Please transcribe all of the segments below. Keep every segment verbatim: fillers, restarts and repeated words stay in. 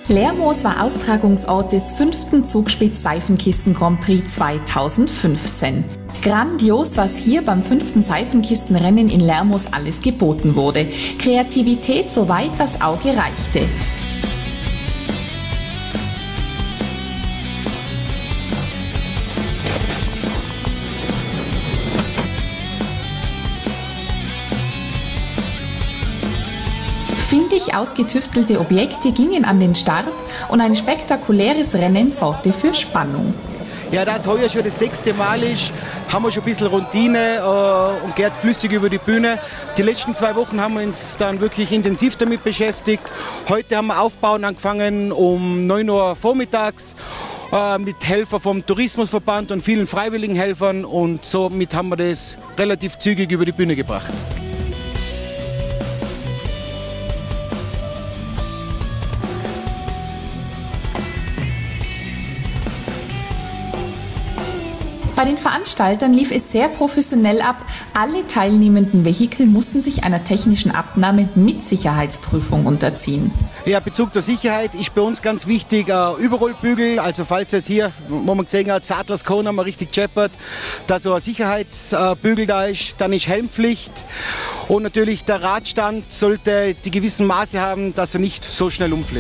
Lermoos war Austragungsort des fünften Zugspitz-Seifenkisten-Grand Prix zweitausendfünfzehn. Grandios, was hier beim fünften Seifenkistenrennen in Lermoos alles geboten wurde. Kreativität, soweit das Auge reichte. Findig ausgetüftelte Objekte gingen an den Start und ein spektakuläres Rennen sorgte für Spannung. Ja, da es heuer schon das sechste Mal ist, haben wir schon ein bisschen Routine äh, und geht flüssig über die Bühne. Die letzten zwei Wochen haben wir uns dann wirklich intensiv damit beschäftigt. Heute haben wir Aufbauen angefangen um neun Uhr vormittags äh, mit Helfern vom Tourismusverband und vielen freiwilligen Helfern, und somit haben wir das relativ zügig über die Bühne gebracht. Bei den Veranstaltern lief es sehr professionell ab. Alle teilnehmenden Vehikel mussten sich einer technischen Abnahme mit Sicherheitsprüfung unterziehen. Ja, Bezug zur Sicherheit ist bei uns ganz wichtig. Äh, Überrollbügel, also falls jetzt hier, wo man gesehen hat, Sadlers Kona haben wir richtig gescheppert, da so ein Sicherheitsbügel da ist. Dann ist Helmpflicht, und natürlich der Radstand sollte die gewissen Maße haben, dass er nicht so schnell umfliegt.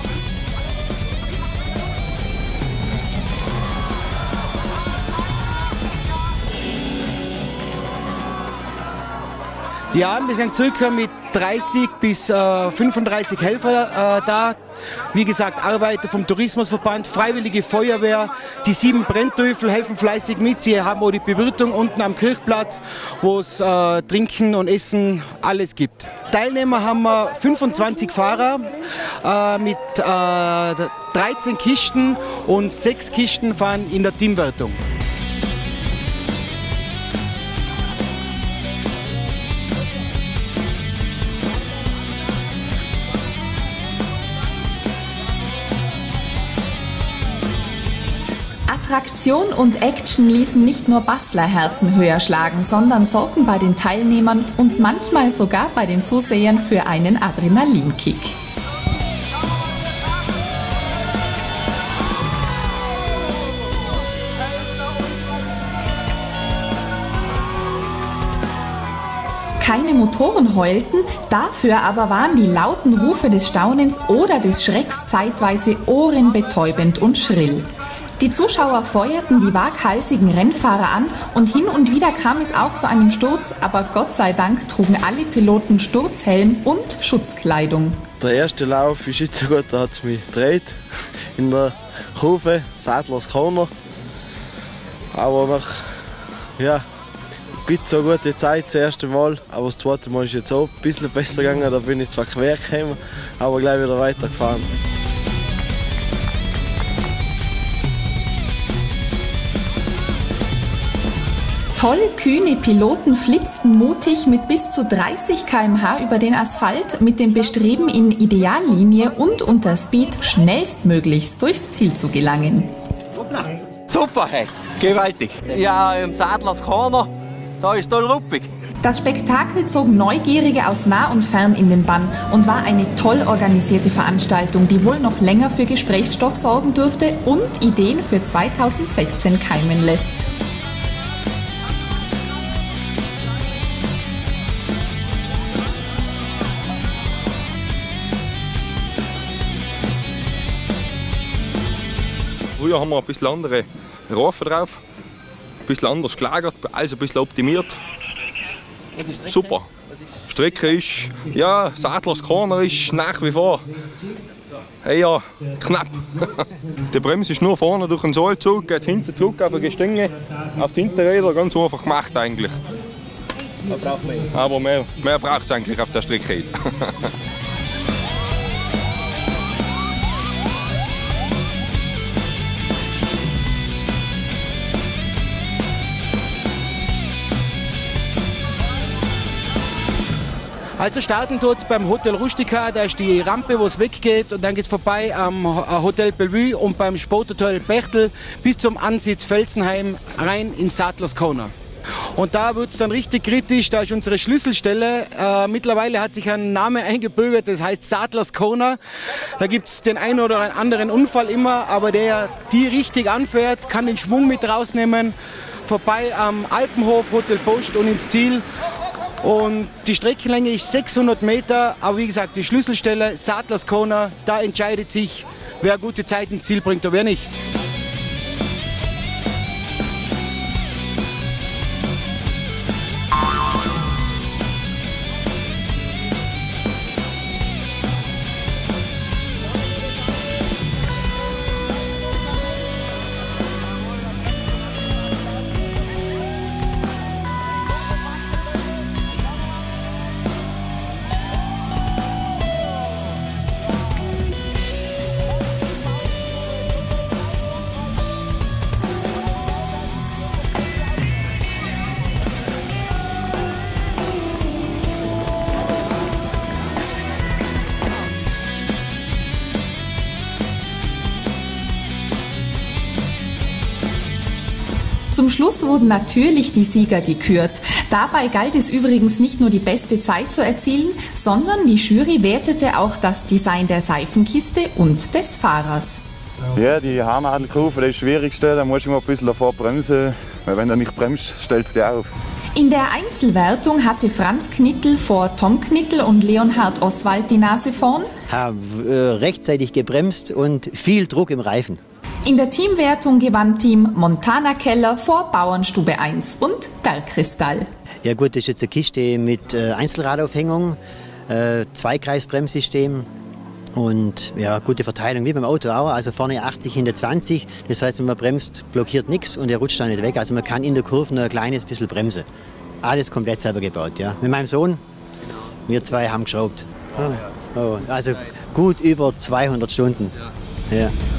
Ja, wir sind circa mit dreißig bis äh, fünfunddreißig Helfer äh, da. Wie gesagt, Arbeiter vom Tourismusverband, Freiwillige Feuerwehr, die sieben Brennteufel helfen fleißig mit. Sie haben auch die Bewirtung unten am Kirchplatz, wo es äh, Trinken und Essen alles gibt. Teilnehmer haben wir fünfundzwanzig Fahrer äh, mit äh, dreizehn Kisten, und sechs Kisten fahren in der Teamwertung. Attraktion und Action ließen nicht nur Bastlerherzen höher schlagen, sondern sorgten bei den Teilnehmern und manchmal sogar bei den Zusehern für einen Adrenalinkick. Keine Motoren heulten, dafür aber waren die lauten Rufe des Staunens oder des Schrecks zeitweise ohrenbetäubend und schrill. Die Zuschauer feuerten die waghalsigen Rennfahrer an, und hin und wieder kam es auch zu einem Sturz, aber Gott sei Dank trugen alle Piloten Sturzhelm und Schutzkleidung. Der erste Lauf ist nicht so gut, da hat es mich gedreht in der Kurve, Sadlers Kona. Aber nach, ja, gibt so gute Zeit das erste Mal, aber das zweite Mal ist jetzt auch ein bisschen besser gegangen, da bin ich zwar quer gekommen, aber gleich wieder weitergefahren. Tollkühne Piloten flitzten mutig mit bis zu dreißig Kilometer pro Stunde über den Asphalt mit dem Bestreben, in Ideallinie und unter Speed schnellstmöglichst durchs Ziel zu gelangen. Super, hey, gewaltig. Ja, im Sadlers Kona, da ist toll ruppig. Das Spektakel zog Neugierige aus nah und fern in den Bann und war eine toll organisierte Veranstaltung, die wohl noch länger für Gesprächsstoff sorgen dürfte und Ideen für zweitausendsechzehn keimen lässt. Früher haben wir ein bisschen andere Reifen drauf, ein bisschen anders gelagert, alles ein bisschen optimiert. Super. Strecke ist, ja, Sadlers Kona ist nach wie vor eher knapp. Die Bremse ist nur vorne durch den Sohlzug, geht hinten zurück auf die Gestänge, auf die Hinterräder, ganz einfach gemacht eigentlich. Aber mehr, mehr braucht es eigentlich auf der Strecke. Also starten tut beim Hotel Rustica, da ist die Rampe, wo es weggeht, und dann geht es vorbei am Hotel Bellevue und beim Sporthotel Bechtel bis zum Ansitz Felsenheim rein in Sadlers Kona. Und da wird es dann richtig kritisch, da ist unsere Schlüsselstelle. Äh, mittlerweile hat sich ein Name eingebürgert, das heißt Sadler's Corner. Da gibt es den einen oder anderen Unfall immer, aber der die richtig anfährt, kann den Schwung mit rausnehmen, vorbei am Alpenhof, Hotel Post und ins Ziel. Und die Streckenlänge ist sechshundert Meter, aber wie gesagt, die Schlüsselstelle Sadler's Corner, da entscheidet sich, wer gute Zeit ins Ziel bringt und wer nicht. Zum Schluss wurden natürlich die Sieger gekürt. Dabei galt es übrigens nicht nur die beste Zeit zu erzielen, sondern die Jury wertete auch das Design der Seifenkiste und des Fahrers. Ja, die Haarnadelkurve, das ist das Schwierigste, da musst du immer ein bisschen davor bremsen, weil wenn du nicht bremst, stellst du dich auf. In der Einzelwertung hatte Franz Knittel vor Tom Knittel und Leonhard Oswald die Nase vorn. Haben äh, rechtzeitig gebremst und viel Druck im Reifen. In der Teamwertung gewann Team Montana Keller vor Bauernstube eins und Bergkristall. Ja gut, das ist jetzt eine Kiste mit äh, Einzelradaufhängung, äh, Zweikreisbremssystem und ja, gute Verteilung, wie beim Auto auch. Also vorne achtzig, hinter zwanzig. Das heißt, wenn man bremst, blockiert nichts und er rutscht da nicht weg. Also man kann in der Kurve nur ein kleines bisschen bremsen. Alles komplett selber gebaut, ja. Mit meinem Sohn, wir zwei haben geschraubt. Oh, oh, also gut über zweihundert Stunden. Ja.